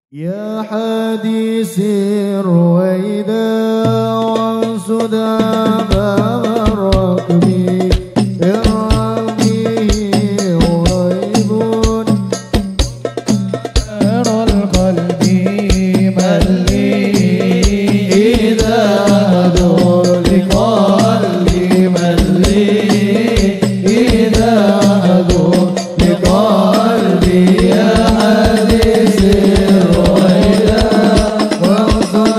يا حديث الرويدا وانسد أمام الركب ارعبه غريب أرى القلب من لي إذا هدوا لقلبي من لي إذا هدوا لقلبي يا حديث الرويدا وانصر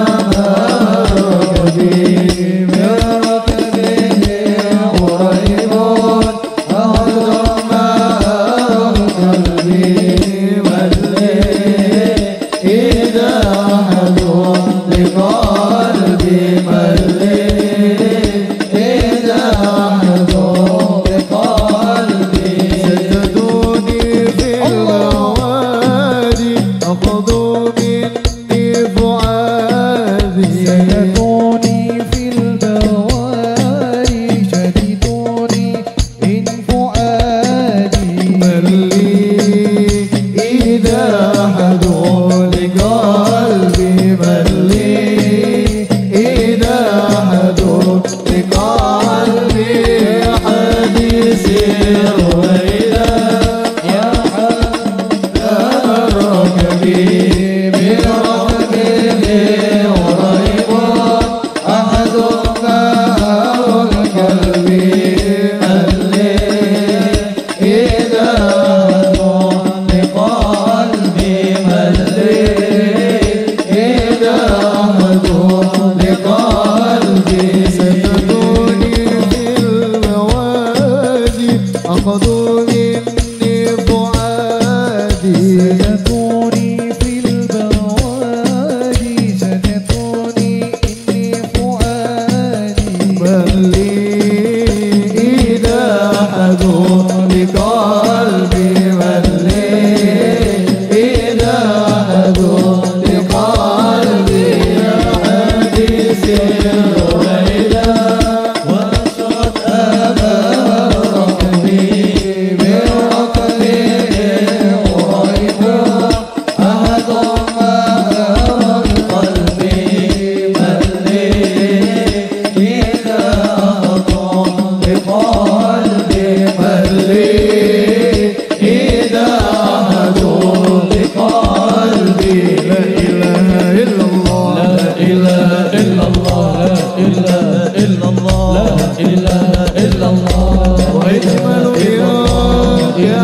أمامك من ركبه قريب أهدوا معه قلبي من لي إذا هدوا لقلبي من لي إذا هدوا لقلبي سجدوني في الوادي أخذوا مني فؤادي سيدوني في البواري شددوني من فؤادي من لي إذا هدوا لقلبي من لي إذا هدوا لقلبي يا حديث الرويدا يا ركبي من ركبه قريب أحد معه القلب من لي إذا هدوا لقلبي من لي إذا هدوا لقلبي سجدوني في الوادي أخذوا مني فؤادي سيدوني في البواري شددوني إني فؤادي من لي إذا هدوا لقلبي من لي إذا هدوا لقلبي يا حديث الرويدا وانصت أمام ركبي من ركبه قريب أهدوا معه قلبي من لي إذا هدوا لقلبي من لي إذا هدوا لقلبي لا إله إلا الله لا إله إلا الله لا إله إلا الله لا إله إلا الله وأجمل يا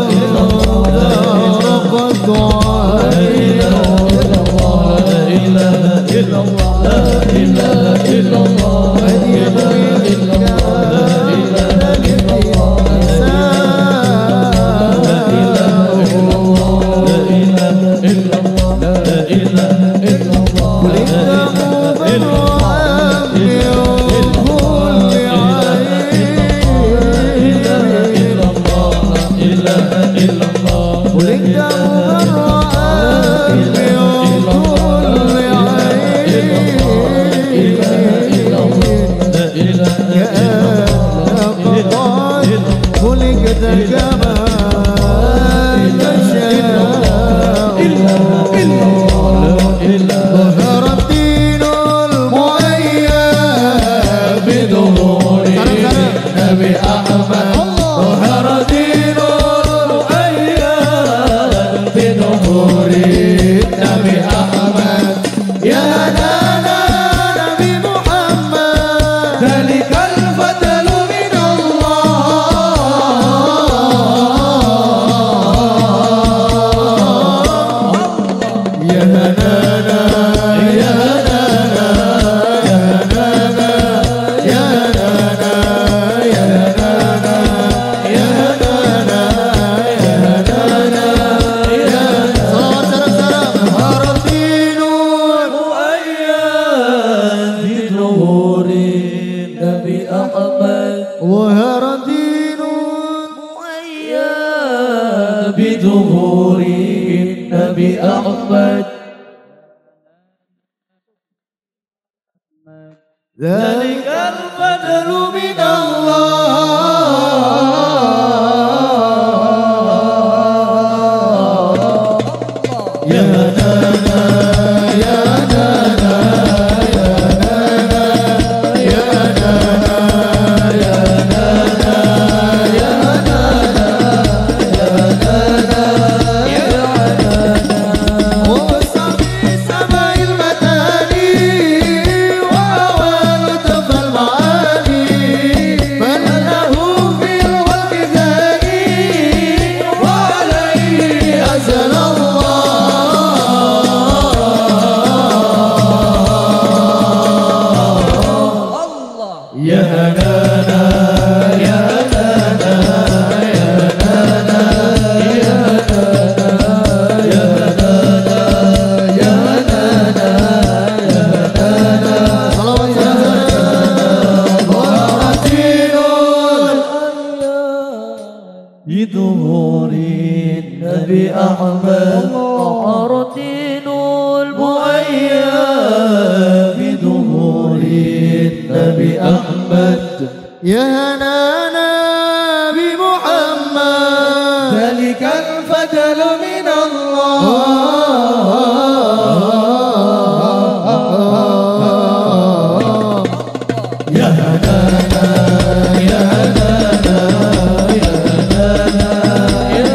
رب الدعاء لا إله إلا الله لا إله إلا الله لا إله إلا الله لا إله إلا الله لا إله إلا الله لا إله إلا الله لا إله إلا الله لا إله إلا الله ظهر الدين المؤيد بظهور النبي أحمد ظهر الدين المؤيد بظهور النبي أحمد يا نانا نبي محمد ذلك الفضل من الله يا نانا يا نانا يا نانا يا نانا يا نانا يا نانا يا نانا يا صلاة السلام ظهر الدين المؤيد بظهور النبي أحمد ظهر الدين المؤيد بظهور النبي أحمد ذلك الفضل من الله يا بظهور النبي أحمد عرتين المؤيد بظهور النبي أحمد يا هنانا بمحمد ذلك الفضل من الله يا هنانا يا هنانا يا هنانا يا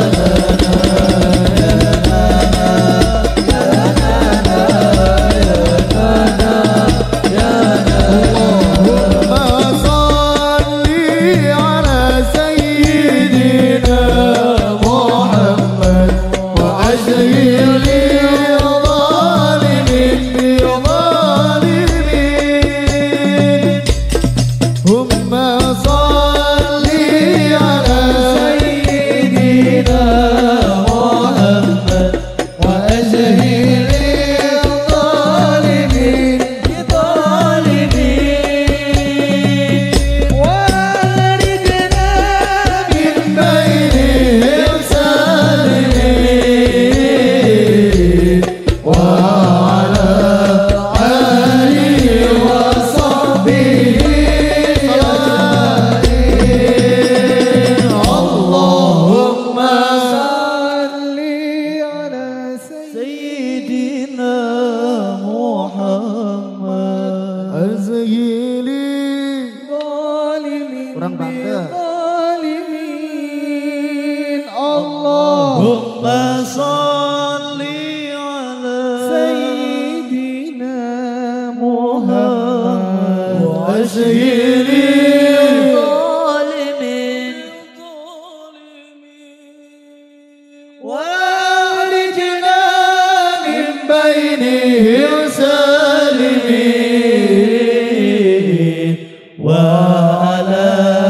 Allahumma salli ala Sayyidina Muhammad wa sayyidil zalimin wa akhrijna min bainihim salimin wa ala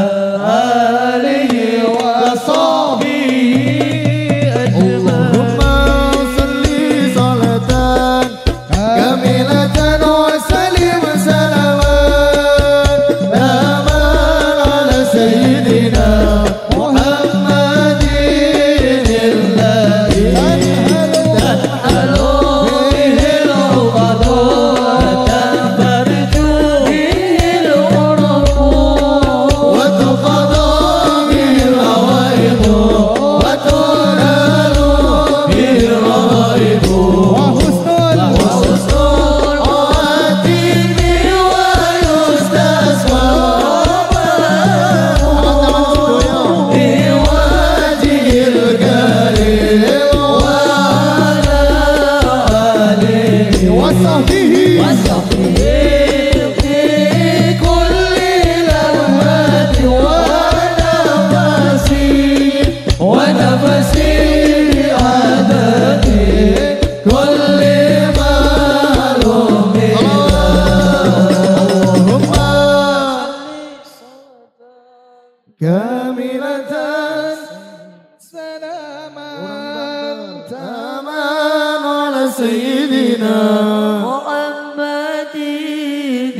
kamilatan salaman taman ala sayyidina Muhammadin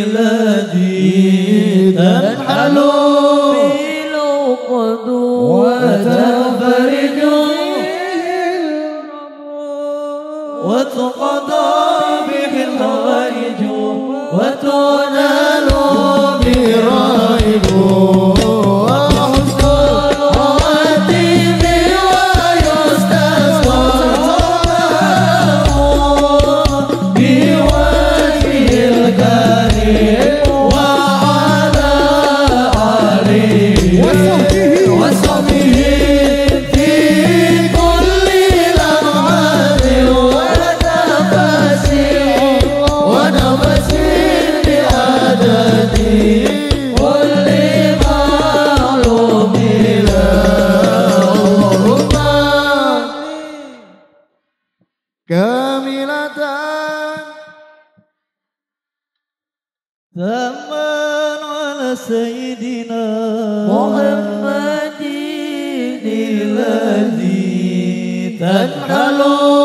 alladhi tanhalu bil uqdu wa tanfariju wa tuqada bihi al-hawaij wa tunalu bihi raib kamilatan taman ala sayyidina Muhammadin alladzi tanhalu